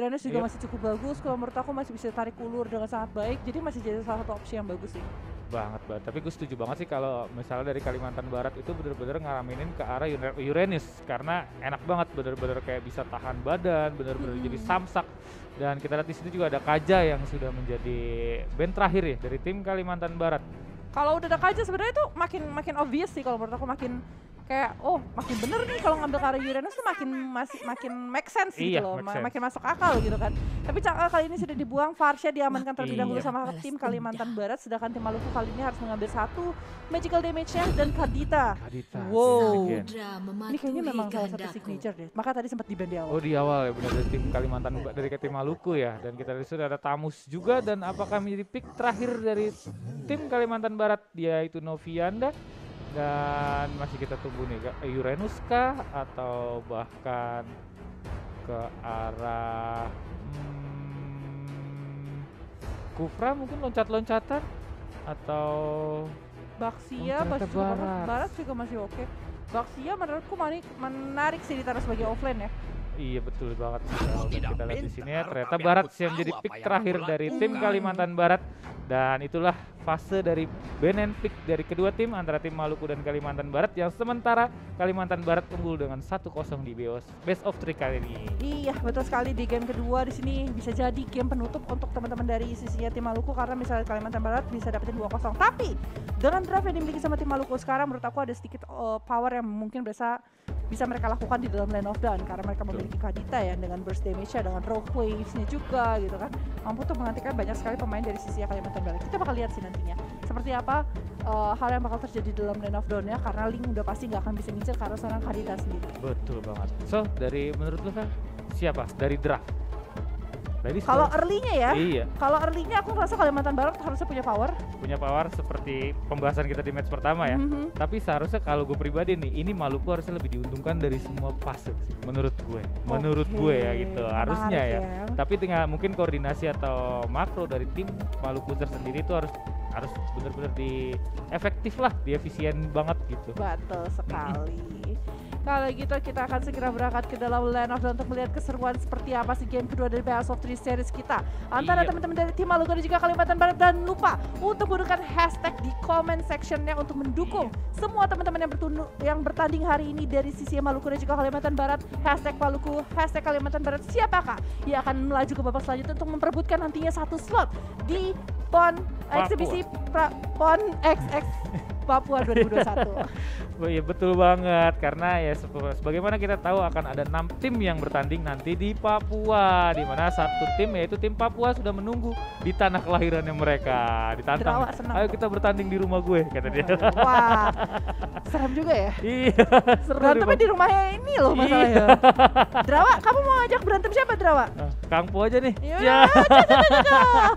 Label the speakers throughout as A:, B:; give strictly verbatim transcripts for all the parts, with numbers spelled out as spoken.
A: Uranus juga
B: Yep.
A: masih cukup bagus. Kalau menurut aku masih bisa tarik ulur dengan sangat baik. Jadi masih jadi salah satu opsi yang bagus sih.
B: Banget banget, tapi gue setuju banget sih kalau misalnya dari Kalimantan Barat itu bener-bener ngaraminin ke arah Ura- Uranus karena enak banget, bener-bener kayak bisa tahan badan, bener-bener
A: Mm-mm.
B: jadi samsak. Dan kita lihat di situ juga ada Kaja yang sudah menjadi band terakhir ya dari tim Kalimantan Barat.
A: Kalau udah ada Kaja sebenarnya itu makin makin obvious sih kalau menurut aku, makin kayak oh makin bener nih kalau ngambil karya Uranus tuh makin masih makin make sense gitu
B: Iya,
A: loh,
B: make
A: ma-
B: sense.
A: makin masuk akal gitu kan. Tapi Caka kali ini sudah dibuang, Farsha diamankan terlebih
B: Iya.
A: dahulu sama tim Kalimantan Barat, sedangkan tim Maluku kali ini harus mengambil satu magical damage-nya dan Kadita.
B: Kadita.
A: Wow.
B: again.
A: Ini kayaknya memang salah satu signature deh. Maka tadi sempat di band di awal.
B: Oh di awal ya benar dari tim Kalimantan Ba- dari tim Maluku ya, dan kita lihat sudah ada Tamus juga, dan apakah menjadi pick terakhir dari tim Kalimantan Barat dia itu Novianda, dan masih kita tunggu nih Kak, Uranus kah atau bahkan ke arah hmm, Kufra mungkin loncat-loncatan atau
A: Baksia,
B: Oh, ternyata
A: Baksia juga barat.
B: Barat.
A: Barat juga masih oke. Baksia menurutku mani- menarik sih ditaruh sebagai offline ya.
B: iya betul banget sih Kal. Dan
C: Tidak
B: kita lihat di sini ya
C: pintar,
B: ternyata
C: tapi
B: Barat
C: aku
B: yang
C: tahu
B: jadi
C: apa
B: pick
C: yang
B: terakhir
C: aku
B: dari tim
C: lakukan.
B: Kalimantan Barat, dan itulah fase dari ban and pick dari kedua tim antara tim Maluku dan Kalimantan Barat, yang sementara Kalimantan Barat unggul dengan satu kosong di B O S best of three kali ini.
A: Iya, betul sekali. Di game kedua di sini bisa jadi game penutup untuk teman-teman dari sisinya tim Maluku, karena misalnya Kalimantan Barat bisa dapetin dua kosong. Tapi dengan draft yang dimiliki sama tim Maluku sekarang, menurut aku ada sedikit uh, power yang mungkin bisa bisa mereka lakukan di dalam lane of dawn, karena mereka memiliki Kadita ya dengan burst damage-nya, dengan rogue waves-nya juga gitu kan. Mampu tuh menghentikan banyak sekali pemain dari sisi Kalimantan Barat. Kita bakal lihat sih nantinya seperti apa uh, hal yang bakal terjadi dalam lane of dawn-nya, karena Link udah pasti nggak akan bisa ngincer karena seorang Kadita sendiri.
B: Betul banget. So dari menurut lu kan siapa dari draft? Tadi
A: Kalau
B: setelah-
A: early-nya ya,
B: iya
A: kalau early-nya aku ngerasa Kalimantan Barat harusnya punya power.
B: punya power seperti pembahasan kita di match pertama ya.
A: Mhm.
B: Tapi seharusnya kalau gue pribadi nih, ini Maluku harusnya lebih diuntungkan dari semua fase sih, menurut gue. Menurut
A: Oke,
B: gue ya gitu, harusnya
A: menarik
B: ya. Tapi dengan mungkin koordinasi atau makro dari tim Maluku tersendiri itu harus harus benar-benar di efektif lah, di efisien banget gitu.
A: Betul sekali. Kalau gitu kita akan segera berangkat ke dalam Land of Dawn untuk melihat keseruan seperti apa sih game kedua dari Best of Three series kita antara
B: Iya.
A: teman-teman dari tim Maluku dan juga Kalimantan Barat. Dan lupa untuk gunakan hashtag di comment sectionnya untuk mendukung semua teman-teman yang bertunu- yang bertanding hari ini dari sisi Maluku dan juga Kalimantan Barat. Hashtag Maluku, hashtag Kalimantan Barat. Siapakah yang akan melaju ke babak selanjutnya untuk memperebutkan nantinya satu slot di PON
B: Papua.
A: eksibisi pra, PON X X Papua dua ribu dua puluh satu.
B: Oh iya betul banget, karena ya sebe- sebagaimana kita tahu akan ada enam tim yang bertanding nanti di Papua, di mana satu tim yaitu tim Papua sudah menunggu di tanah kelahirannya mereka, ditantang.
A: Derawa senang
B: Ayo
A: tuh.
B: kita bertanding di rumah gue, kata dia.
A: Wah, serem juga ya.
B: Iya. seru
A: Berantemnya
B: nih,
A: di rumahnya ini loh masalahnya. Drawa, kamu mau ngajak berantem siapa Drawa?
B: Bang. Kang Po aja nih.
A: Iya,
B: Ya,
A: cocok, cocok, cocok.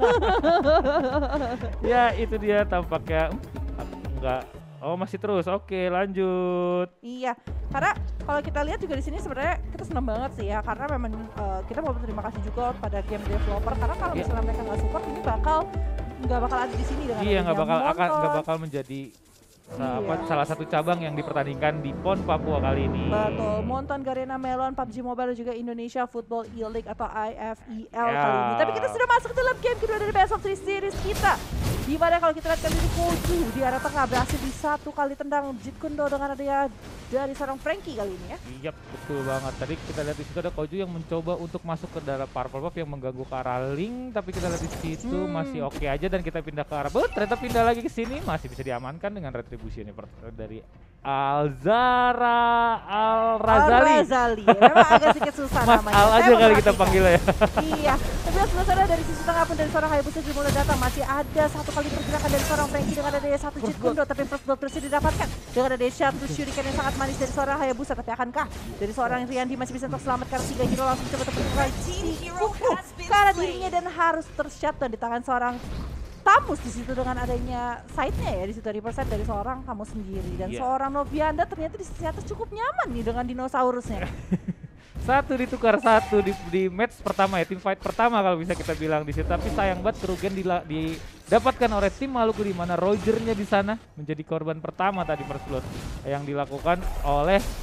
B: ya itu dia tampaknya hmm, enggak. Oh masih terus, oke lanjut.
A: Iya, karena kalau kita lihat juga di sini sebenarnya kita senang banget sih ya, karena memang uh, kita mau berterima kasih juga pada game developer, karena kalau
B: Iya.
A: misalnya mereka nggak support ini bakal nggak bakal ada di sini dengan
B: Iya nggak
A: adanya
B: bakal akan nggak
A: Monton.
B: bakal menjadi sa- apa,
A: Iya.
B: salah satu cabang yang dipertandingkan di PON Papua kali ini.
A: Betul, Monton, Garena, Melon, P U B G Mobile dan juga Indonesia Football E-League atau I F E L
B: Ya.
A: kali ini. Tapi kita sudah masuk ke dalam game kedua dari Best of Three series kita. Di mana kalau kita lihat kali ini Koju di arah tengah berhasil di satu kali tendang Jeet Kune Do dengan adanya dari seorang Frankie kali ini ya.
B: Iya betul banget. Tadi kita lihat di situ ada Koju yang mencoba untuk masuk ke dalam Purple Buff yang mengganggu ke arah Link, tapi kita lihat di situ
A: Hmm.
B: masih oke aja, dan kita pindah ke arah Bet, ternyata pindah lagi ke sini masih bisa diamankan dengan retribusi ini per- dari Alzara Al Razali.
A: Al-Razali. Memang agak sedikit susah
B: Mas
A: namanya.
B: Al
A: Saya
B: aja kali kita
A: memperhatikan.
B: panggilnya ya.
A: Iya, tapi sebenarnya dari sisi tengah pun dari seorang Hayabusa juga mulai datang. Masih ada satu kali pergerakan dari seorang Frankie dengan adanya satu Jeet Kune Do, tapi first blood berhasil didapatkan dengan adanya satu shuriken yang sangat manis dari seorang Hayabusa. Tapi akankah dari seorang Riandi masih bisa untuk selamat karena tiga hero langsung coba untuk si Kuku ke arah dirinya dan harus tershutdown di tangan seorang Tamus di situ dengan adanya side-nya ya di situ reverse side dari seorang Tamus sendiri, dan
B: Iya.
A: seorang Novianda ternyata di sisi atas cukup nyaman nih dengan dinosaurusnya.
B: Satu ditukar satu di, di match pertama ya, tim fight pertama kalau bisa kita bilang di situ. Tapi sayang banget kerugian dila- didapatkan oleh tim Maluku, di mana Rogernya di sana menjadi korban pertama tadi first blood yang dilakukan oleh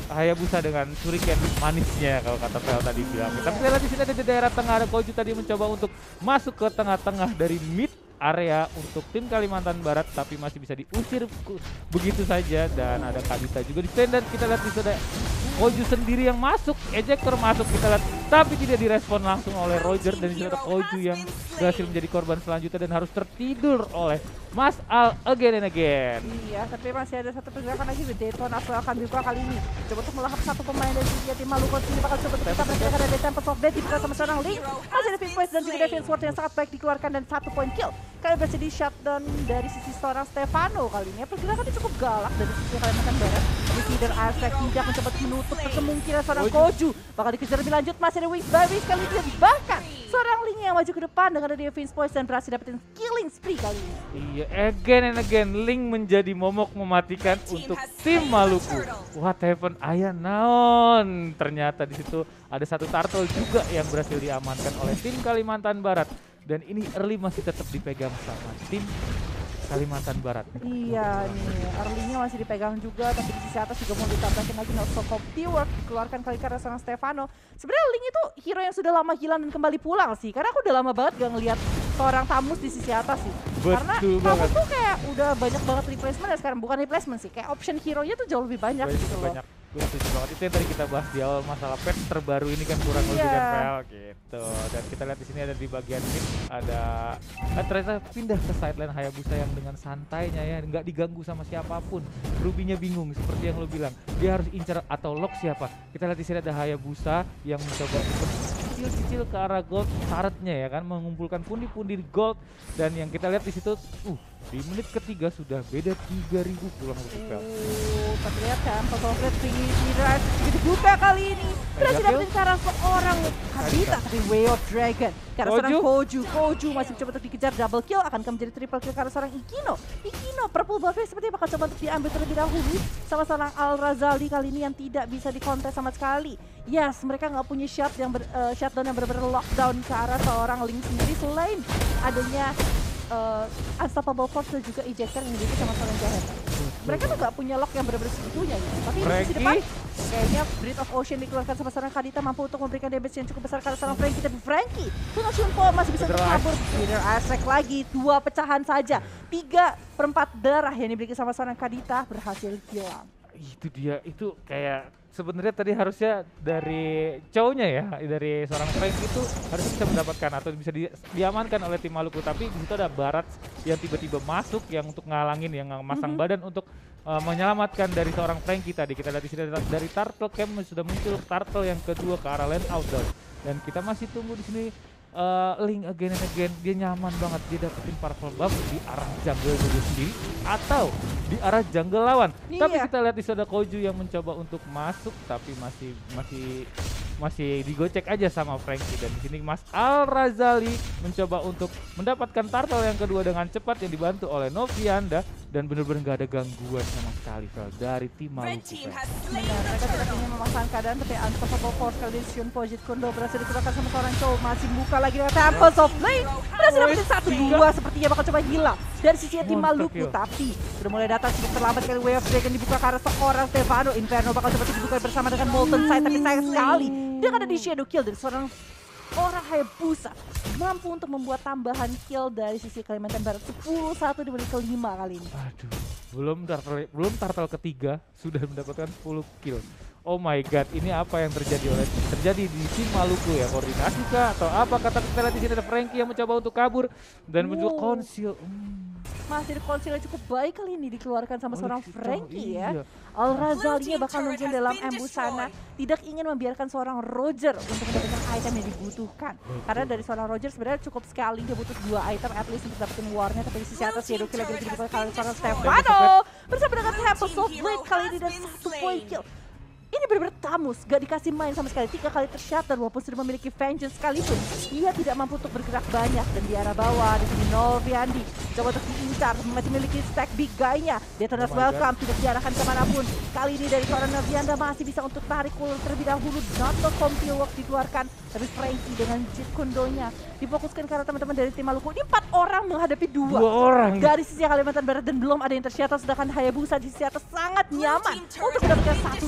B: Hayabusa dengan shuriken manisnya kalau kata Fel tadi bilang. Tapi kita lihat di sini ada di daerah tengah, ada Koju tadi mencoba untuk masuk ke tengah-tengah dari mid area untuk tim Kalimantan Barat, tapi masih bisa diusir begitu saja. Dan ada Kadita juga di stand, dan kita lihat di sana Koju sendiri yang masuk, ejector masuk kita lihat, tapi tidak direspon langsung oleh Roger. Dan di sana ada Koju yang berhasil menjadi korban selanjutnya dan harus tertidur oleh Mas Al again and again.
A: Iya, tapi masih ada satu pergerakan lagi. Dayton Aswell akan dibuka kali ini. Coba untuk melahap satu pemain dari tim Maluku. Ini bakal coba untuk kita pergerakan dari Tempest of Death dibuka sama seorang Link. Masih ada Fist dan juga Devin Sword yang sangat baik dikeluarkan dan satu point kill. Kali berhasil di shutdown dari sisi seorang Stefano kali ini. Pergerakannya cukup galak dari sisi Kalimantan Barat. Di feeder Arsek tidak mencoba menutup kemungkinan seorang Koju. Bakal dikejar lebih lanjut, masih ada Wings by Wings kali ini. Bahkan seorang Link yang maju ke depan dengan ada Vince Poise dan berhasil dapetin killing spree kali ini.
B: Iya, again and again Link menjadi momok mematikan untuk tim Maluku. What happened? Ayah naon. Ternyata di situ ada satu turtle juga yang berhasil diamankan oleh tim Kalimantan Barat. Dan ini early masih tetap dipegang sama tim Kalimantan Barat.
A: Iya nih, early-nya masih dipegang juga, tapi di sisi atas juga mau ditambahin lagi not so copy work, dikeluarkan kali karena seorang Stefano. Sebenarnya Link itu hero yang sudah lama hilang dan kembali pulang sih, karena aku udah lama banget gak ngeliat seorang Tamus di sisi atas sih.
B: Betul
A: karena
B: banget.
A: Tamus tuh kayak udah banyak banget replacement ya sekarang, bukan replacement sih, kayak option hero-nya tuh jauh lebih banyak,
B: banyak
A: gitu loh.
B: banyak. Gue setuju banget, itu yang tadi kita bahas di awal masalah patch terbaru ini kan kurang lebih kan Fel gitu. Dan kita lihat di sini ada di bagian mid ada eh, ternyata pindah ke sideline Hayabusa yang dengan santainya ya, nggak diganggu sama siapapun. Rubinya bingung seperti yang lo bilang, dia harus incar atau lock siapa. Kita lihat di sini ada Hayabusa yang mencoba untuk cicil-cicil ke arah gold syaratnya ya kan, mengumpulkan pundi-pundi gold. Dan yang kita lihat di situ uh di menit ketiga sudah beda tiga ribu pulang untuk Fel.
A: Oh, tapi lihat kan, Pokoknya tinggi Miras dibuka kali ini. Berhasil dapetin cara seorang Kadita, tapi Way of Dragon. Karena
B: Koju.
A: seorang Koju, Koju masih coba untuk dikejar double kill, akan menjadi triple kill karena seorang Ikino. Ikino, purple buffnya sepertinya bakal coba untuk diambil terlebih dahulu sama seorang Al Razali kali ini yang tidak bisa dikontes sama sekali. Yes, mereka nggak punya shot yang ber, uh, shutdown yang benar-benar lockdown ke arah seorang Link sendiri selain adanya Uh, unstoppable force dan juga ejector yang dimiliki sama seorang Jahat. Mereka tuh gak punya lock yang benar-benar segitunya gitu. Tapi di sisi depan kayaknya Breath of Ocean dikeluarkan sama seorang Kadita mampu untuk memberikan damage yang cukup besar karena seorang Frankie. Tapi Frankie dengan Shunpo masih bisa untuk kabur. Feeder Arsek lagi, dua pecahan saja. Tiga perempat darah yang dimiliki sama seorang Kadita berhasil hilang.
B: Itu dia, itu kayak sebenarnya tadi harusnya dari cowoknya ya, dari seorang Frank itu harusnya bisa mendapatkan atau bisa di, diamankan oleh tim Maluku, tapi di situ ada Barat yang tiba-tiba masuk yang untuk ngalangin, yang masang mm-hmm. badan untuk uh, menyelamatkan dari seorang Frankie tadi. Kita lihat di sini dari Turtle Camp sudah muncul Turtle yang kedua ke arah lane outdoor, dan kita masih tunggu di sini. Uh, Link again and again, dia nyaman banget, dia dapetin purple buff di arah jungle dia sendiri atau di arah jungle lawan. Iya. Tapi kita lihat di sana Koju yang mencoba untuk masuk, tapi masih masih masih digocek aja sama Frankie. Dan di sini Mas Al Razali mencoba untuk mendapatkan turtle yang kedua dengan cepat yang dibantu oleh Novianda, dan benar-benar nggak ada gangguan sama sekali Fel dari tim Maluku.
A: Benar, mereka tidak ingin memasang keadaan, tapi unstoppable force kali ini Shun Pojit Kundo berhasil dikeluarkan sama seorang Chow, masih buka lagi dengan Tempest of Flame, berhasil dapetin satu dua, sepertinya bakal coba hilang dari sisi tim Maluku, tapi sudah mulai datang sedikit terlambat kali Way of Dragon dibuka ke arah seorang Stefano. Inferno bakal coba dibuka bersama dengan Molten Side, tapi sayang sekali dia ada di shadow kill dari seorang orang Hayabusa, mampu untuk membuat tambahan kill dari sisi Kalimantan Barat sepuluh satu di menit kelima kali ini.
B: Aduh, belum turtle, belum turtle ketiga sudah mendapatkan sepuluh kill. Oh my god, ini apa yang terjadi oleh terjadi di tim Maluku ya? Koordinasi kah atau apa? Kata kita lihat di sini ada Frankie yang mencoba untuk kabur dan wow. mencoba konsil. Hmm.
A: Masih konsilnya cukup baik kali ini dikeluarkan sama
B: oh,
A: seorang
B: gitu.
A: Frankie
B: iya.
A: ya. Al Razali bakal nungguin dalam ambush sana, tidak ingin membiarkan seorang Roger untuk mendapatkan item yang dibutuhkan. Betul. Karena dari seorang Roger sebenarnya cukup sekali, dia butuh dua item at least untuk dapetin warnya, tapi di sisi atas Shadow Kill lagi dibuka kali seorang Stefano bersama dengan Tempest of Blade kali ini dan satu point kill. Ini benar-benar Tamus, gak dikasih main sama sekali, tiga kali tershut, dan walaupun sudah memiliki vengeance sekalipun, dia tidak mampu untuk bergerak banyak. Dan di arah bawah, di sini Noviandi coba untuk diincar, masih memiliki stack big guy-nya. Detonas oh welcome, God. Tidak diarahkan kemanapun. Kali ini dari seorang Novianda masih bisa untuk tarik ulur terlebih dahulu, not the compil work dikeluarkan, tapi Frankie dengan Jit Kundonya difokuskan karena teman-teman dari tim Maluku. Ini empat orang menghadapi dua,
B: dua orang
A: dari sisi Kalimantan Barat, dan belum ada yang tershut, sedangkan Hayabusa di sisi atas sangat nyaman untuk mendapatkan satu turret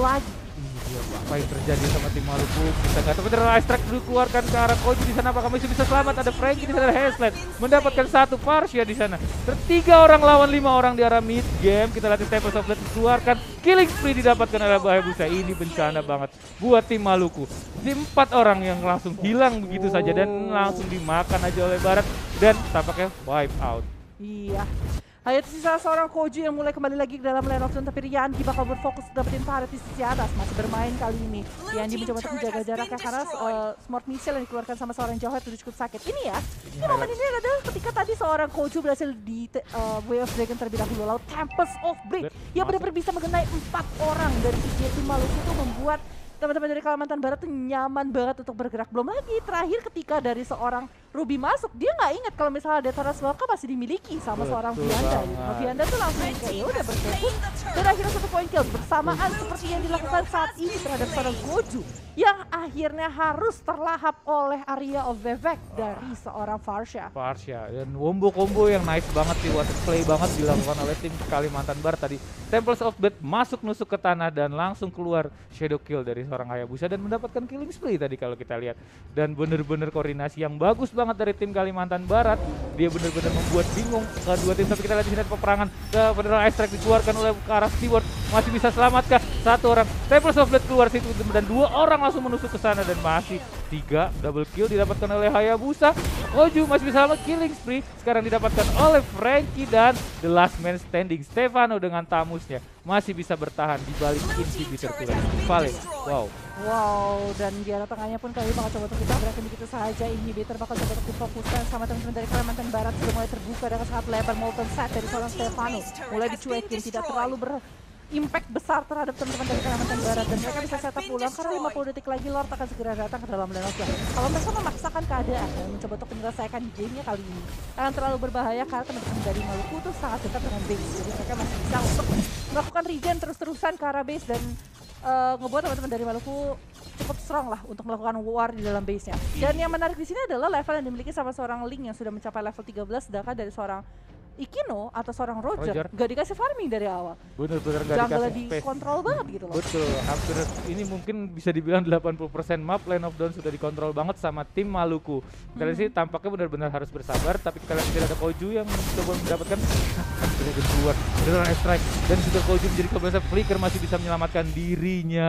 A: lagi.
B: Iya, apa yang terjadi sama tim Maluku? Kita nggak tahu. Bener, Ice Strike dikeluarkan ke arah Koji di sana. Apakah masih bisa selamat? Ada Frankie di sana, ada Heslet mendapatkan satu Parsia di sana. Tertiga orang lawan lima orang di arah mid game. Kita lihat Tempest of Death dikeluarkan. Killing spree didapatkan oleh Hayabusa. Ini bencana banget buat tim Maluku. Di empat orang yang langsung hilang begitu oh. saja dan langsung dimakan aja oleh Barat dan tampaknya wipe out.
A: Iya. Hanya tersisa seorang Koji yang mulai kembali lagi ke dalam lane of zone, tapi Riyandi bakal berfokus dapetin turret di sisi atas, masih bermain kali ini. Riyandi mencoba untuk menjaga jaraknya karena uh, smart missile yang dikeluarkan sama seorang Jauhead itu cukup sakit. Ini ya, ini momen ini adalah ketika tadi seorang Koji berhasil di uh, Way of Dragon terlebih dahulu, lalu Tempest of Break yang benar-benar bisa mengenai empat orang dari tim Maluku itu membuat teman-teman dari Kalimantan Barat tuh nyaman banget untuk bergerak. Belum lagi terakhir ketika dari seorang Ruby masuk, dia nggak ingat kalau misalnya Dataras Valka masih dimiliki sama Betul seorang Vianda. Gitu. Nah, Vianda tuh langsung kayak ya udah berfokus dan akhirnya satu poin kill bersamaan seperti yang dilakukan saat ini terhadap seorang Goju yang akhirnya harus terlahap oleh area of Vivek dari seorang Farsha.
B: Farsha dan wombo combo yang nice banget di water play banget dilakukan oleh tim Kalimantan Barat tadi. Temples of Death masuk nusuk ke tanah dan langsung keluar shadow kill dari seorang Hayabusa dan mendapatkan killing spree tadi kalau kita lihat. Dan bener-bener koordinasi yang bagus banget dari tim Kalimantan Barat. Dia bener-bener membuat bingung kedua tim, tapi kita lihat di sini peperangan. Beneran Ice Strike dikeluarkan oleh ke arah Steward. Masih bisa selamatkah satu orang? Temples of Death keluar situ dan dua orang langsung menusuk ke sana dan masih tiga double kill didapatkan oleh Hayabusa. Goju masih bisa selamat, killing spree sekarang didapatkan oleh Frankie dan the last man standing Stefano dengan tamusnya masih bisa bertahan di balik inhibitor tulen Valen. Wow.
A: Wow, dan di arah tengahnya pun kali bakal coba untuk kita berakhir begitu saja. Inhibitor bakal coba untuk difokuskan sama teman-teman dari Kalimantan Barat sudah mulai terbuka dengan sangat lebar. Molten set dari seorang Stefano mulai dicuekin, tidak terlalu ber impact besar terhadap teman-teman dari Kalimantan Barat dan mereka bisa setup ulang karena lima puluh detik lagi Lord akan segera datang ke dalam lane of zone. Kalau mereka memaksakan keadaan dan mencoba untuk menyelesaikan gamenya kali ini akan terlalu berbahaya karena teman-teman dari Maluku itu sangat dekat dengan base, jadi mereka masih bisa untuk melakukan regen terus-terusan ke arah base dan uh, ngebuat teman-teman dari Maluku cukup strong lah untuk melakukan war di dalam base-nya. Dan yang menarik di sini adalah level yang dimiliki sama seorang Link yang sudah mencapai level tiga belas, sedangkan dari seorang Ikino atau seorang Roger, Roger. gak dikasih farming dari awal.
B: Bener-bener gak
A: Jungle
B: dikasih space.
A: dikontrol banget gitu loh.
B: Betul, hampir ini mungkin bisa dibilang delapan puluh persen map Lane of Dawn sudah dikontrol banget sama tim Maluku. Kita lihat sih tampaknya benar-benar harus bersabar, tapi kita lihat tidak ada Koju yang coba mendapatkan Dragon keluar, beneran strike dan sudah Koju menjadi kebiasaan flicker masih bisa menyelamatkan dirinya.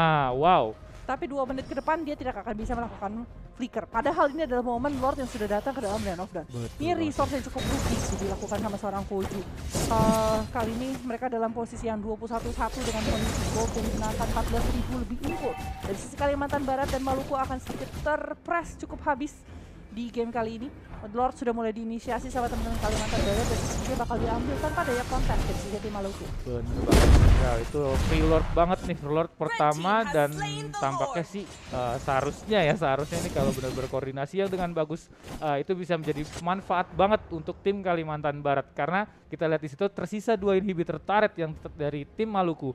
B: Wow.
A: Tapi dua menit ke depan dia tidak akan bisa melakukan flicker. Padahal ini adalah momen Lord yang sudah datang ke dalam Lane of Dawn. Ini resource yang cukup rugi dilakukan sama seorang Koju. Uh, kali ini mereka dalam posisi yang dua puluh satu satu dengan kondisi gold yang dikenakan empat belas ribu lebih input. Dari sisi Kalimantan Barat dan Maluku akan sedikit terpress cukup habis di game kali ini. Lord sudah mulai diinisiasi sama teman-teman Kalimantan Barat dan dia bakal diambil tanpa daya kontak dari sisi tim Maluku.
B: Bener banget. Ya, itu free Lord banget nih, free Lord pertama dan tampaknya sih uh, seharusnya ya seharusnya ini kalau benar berkoordinasi yang dengan bagus uh, itu bisa menjadi manfaat banget untuk tim Kalimantan Barat karena kita lihat di situ tersisa dua inhibitor turret yang dari tim Maluku.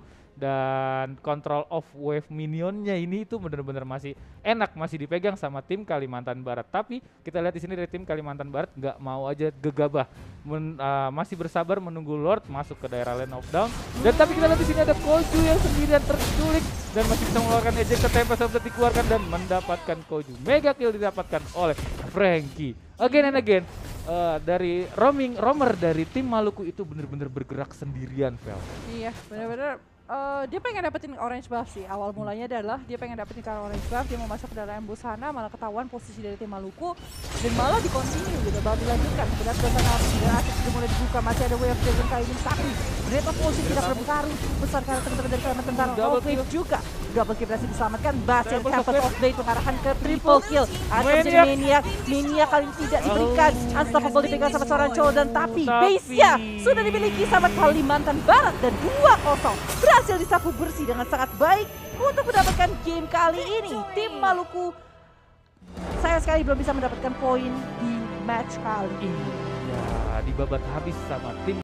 B: Dan control of wave minionnya ini itu benar-benar masih enak, masih dipegang sama tim Kalimantan Barat. Tapi kita lihat di sini dari tim Kalimantan Barat nggak mau aja gegabah, Men, uh, masih bersabar menunggu Lord masuk ke daerah Lane of Dawn. Dan tapi kita lihat di sini ada Koju yang sendirian terculik dan masih bisa mengeluarkan eject ke Tempest sudah dikeluarkan dan mendapatkan Koju. Mega kill didapatkan oleh Frankie. Again and again. Uh, dari roaming roamer dari tim Maluku itu benar-benar bergerak sendirian, Vel.
A: Iya, benar-benar. Uh, dia pengen dapetin orange buff sih. Awal mulanya adalah dia pengen dapetin karena orange buff, dia mau masuk ke dalam ambush sana, malah ketahuan posisi dari tim Maluku dan malah dikontinue gitu, baru dilanjutkan. Berat berat api dan aset sudah mulai dibuka, masih ada wave dragon kali ini sakti. Rate of potion tidak berpengaruh besar karena teman-teman dari Kalimantan Barat. Double kill juga, double kill berhasil diselamatkan. Bastion Tempest of Blade mengarahkan ke triple kill. Akan menjadi Maniac, Maniac kali ini tidak diberikan. Unstoppable dipegang sama seorang Chodan, tapi base-nya sudah dimiliki sama Kalimantan Barat dan dua kosong. Berhasil disapu bersih dengan sangat baik untuk mendapatkan game kali ini. Tim Maluku sayang sekali belum bisa mendapatkan poin di match kali ini.
B: Ya, dibabat habis sama tim